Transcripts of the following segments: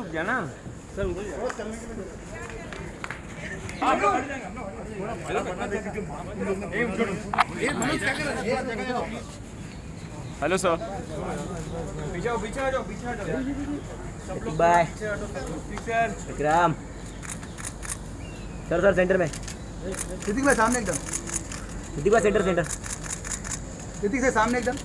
रुक जा ना सर, उधर हेलो सर, पीछे आ जाओ। बाय विक्रम सर सेंटर में। ऋतिक भाई सामने एकदम। ऋतिक भाई सेंटर ऋतिक से सामने एकदम।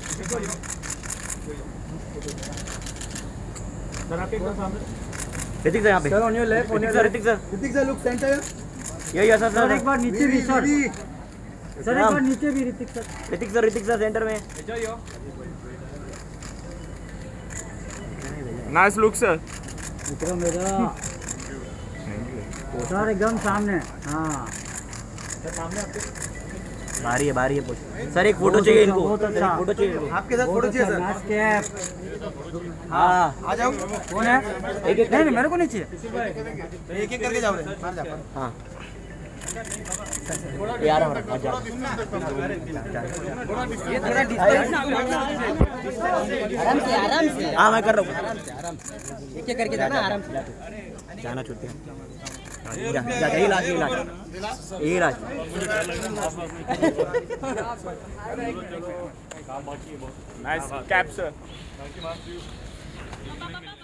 ऋतिक सर यहाँ पे। Sir on your left. Hrithik sir look centre. यही सर एक बार नीचे भी सर। सर एक बार नीचे भी ऋतिक सर सेंटर में। Nice look sir. विक्रम मेरा सर एकदम सामने। हाँ बारी है सर, एक फोटो चाहिए इनको। बहुत अच्छा। फोटो चाहिए आपके साथ फोटो चाहिए सर। हाँ आ जाओ। कौन है? एक नहीं मेरे को नहीं चाहिए। एक करके जाओ रे। मार जा। हाँ यार आराम से। हाँ मैं कर रहा हूँ। एक करके जाना आराम से। जाना छुट्टी यही लाज। Nice cap sir.